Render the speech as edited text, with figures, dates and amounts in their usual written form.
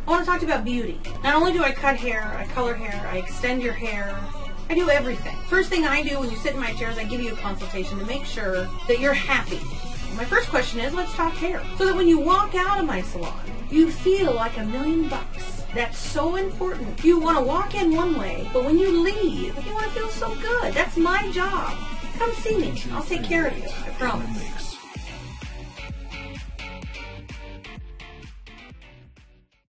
I want to talk to you about beauty. Not only do I cut hair, I color hair, I extend your hair, I do everything. First thing I do when you sit in my chair is I give you a consultation to make sure that you're happy. My first question is, let's talk hair. So that when you walk out of my salon, you feel like $1,000,000. That's so important. You want to walk in one way, but when you leave, you want to feel so good. That's my job. Come see me. I'll take care of you. I promise.